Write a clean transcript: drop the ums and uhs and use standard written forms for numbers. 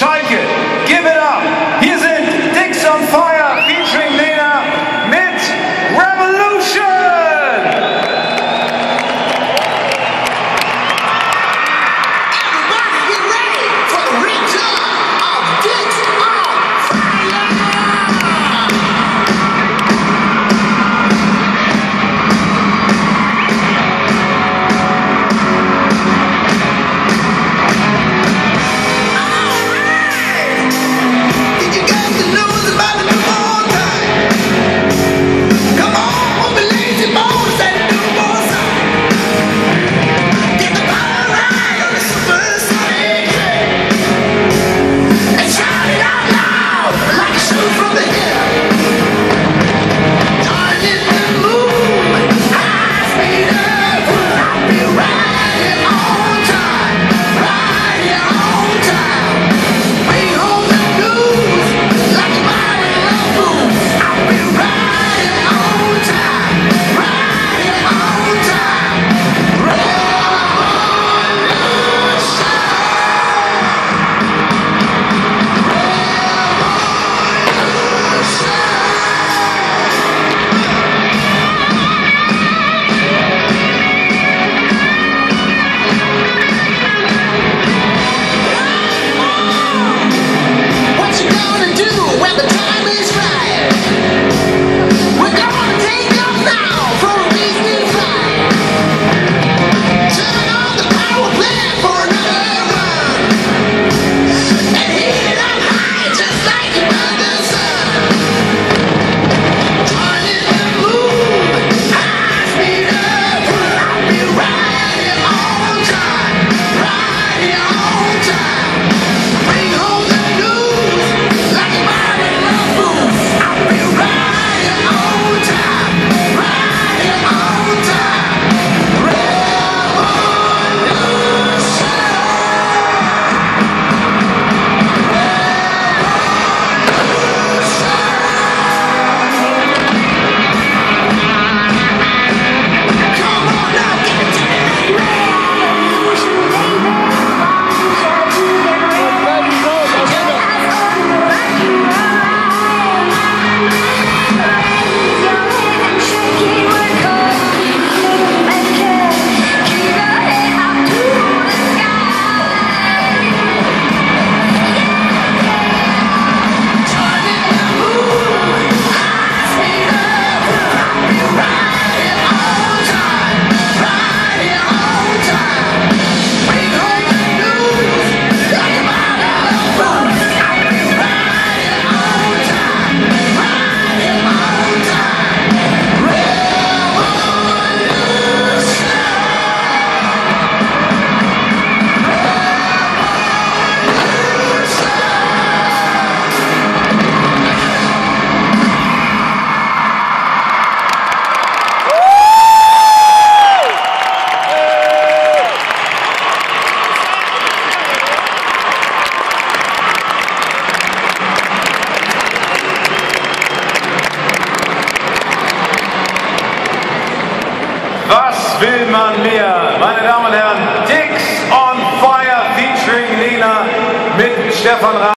Schalke. Give it up. Hier sind Dicks on Fire featuring Lena mit Revolution. Everybody get ready for the return of Dicks on Fire. Was will man mehr? Meine Damen und Herren, Dicks on Fire featuring Lena mit Stefan Raab.